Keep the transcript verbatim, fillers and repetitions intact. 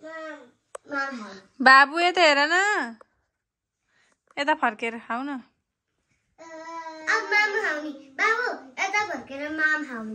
बाबु यता हेर न यता फर्केर खाऊ न अब माम खाउने बाबु यता फर्केर माम खाउने